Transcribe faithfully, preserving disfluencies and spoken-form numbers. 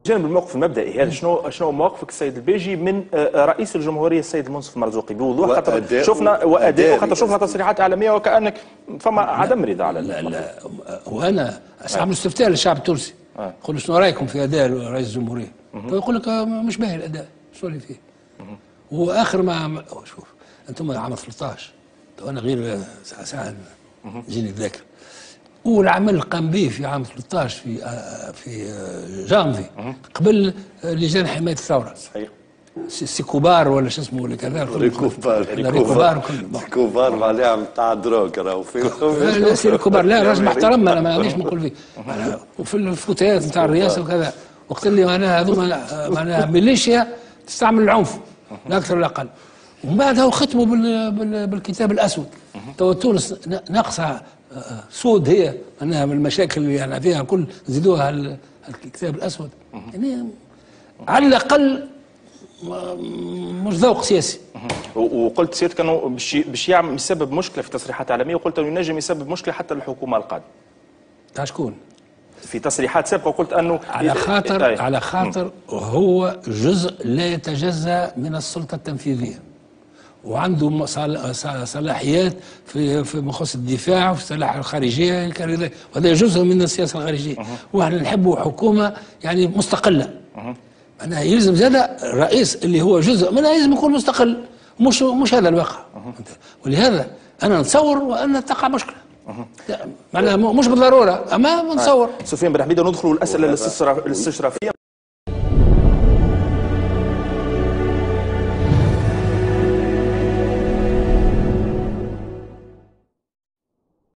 جانب الموقف المبدئي هذا، شنو شنو موقفك السيد البيجي من رئيس الجمهوريه السيد المنصف مرزوقي بوضوح؟ خاطر شفنا واداء، خاطر شفنا تصريحات اعلاميه وكانك فما عدم رضا على لا لا وانا استعمل استفتاء للشعب التونسي، نقول شنو رايكم في اداء رئيس الجمهوريه؟ فيقول لك مش باهي الاداء، شنو اللي فيه؟ واخر ما شوف انتم عام ثلاثة عشر، انا غير ساعه ساعه يجيني الذاكر. اول عمل قام به في عام ثلاثة عشر في في جانفي قبل لجان حمايه الثوره. صحيح. سيكوبار ولا شو اسمه ولا كذا. ريكوبار ريكوبار ريكوبار معناها نتاع دروك راهو في لا سي ريكوبار، لا راجل محترم انا ما غاديش نقول فيه. وفي الفتيات نتاع الرئاسه وكذا وقت اللي معناها هذوما معناها ميليشيا تستعمل العنف لا اكثر ولا اقل. ومن بعد هو ختموا بالكتاب الاسود. تو تونس ناقصها سود، هي معناها من المشاكل اللي يعني فيها كل زيدوها الكتاب الاسود. يعني على الاقل مش ذوق سياسي. وقلت سيادتك انه باش يعمل يسبب مشكله في تصريحات اعلاميه، وقلت انه ينجم يسبب مشكله حتى للحكومه القادمه. تاع شكون؟ في تصريحات سابقه وقلت انه على خاطر إيه؟ على خاطر هو جزء لا يتجزا من السلطه التنفيذيه، وعنده صلاحيات في في مخص الدفاع وفي السلاح الخارجيه، وهذا جزء من السياسه الخارجيه. واحنا نحبوا حكومه يعني مستقله. معناها يلزم زاد الرئيس اللي هو جزء منها لازم يكون مستقل، مش مش هذا الواقع. ولهذا انا نتصور وان تقع مشكله. معناها مش بالضروره اما نتصور. سفيان بن حميده، ندخلوا الاسئله الاستشرافيه.